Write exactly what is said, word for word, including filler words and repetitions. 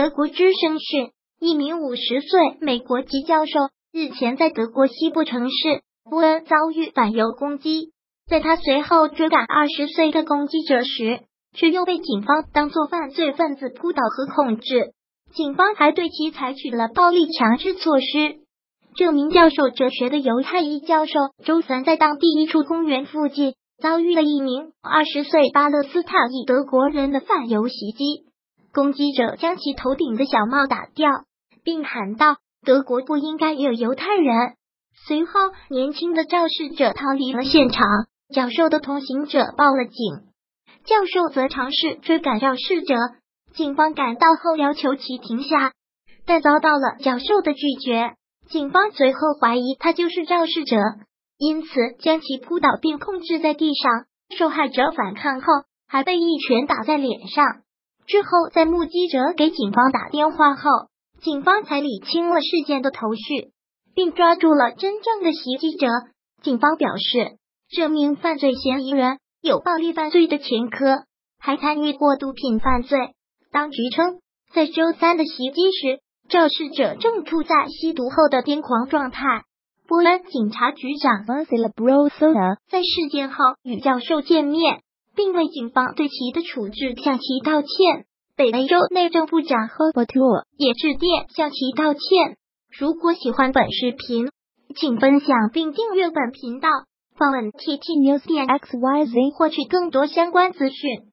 德国之声讯，一名五十岁美国籍教授日前在德国西部城市波恩遭遇反犹攻击，在他随后追赶二十岁的攻击者时，却又被警方当作犯罪分子扑倒和控制。警方还对其采取了暴力强制措施。这名教授哲学的犹太裔教授周三在当地一处公园附近遭遇了一名二十岁巴勒斯坦裔德国人的反犹袭击，攻击者将其头顶的小帽打掉，并喊道：“德国不应该有犹太人。”随后，年轻的肇事者逃离了现场，教授的同行者报了警，教授则尝试追赶肇事者，警方赶到后要求其停下，但遭到了教授的拒绝。警方随后怀疑他就是肇事者，因此将其扑倒并控制在地上。受害者反抗后，还被一拳打在脸上。之后，在目击者给警方打电话后，警方才理清了事件的头绪，并抓住了真正的袭击者。警方表示，这名犯罪嫌疑人有暴力犯罪的前科，还参与过毒品犯罪。当局称，在周三的袭击时，肇事者正处在吸毒后的癫狂状态。波恩警察局长 Marcelo Brosona 在事件后与教授见面，并为警方对其的处置向其道歉。北美洲内政部长 Herbert Rohr 也致电向其道歉。如果喜欢本视频，请分享并订阅本频道，访问 T T News 点 X Y Z 获取更多相关资讯。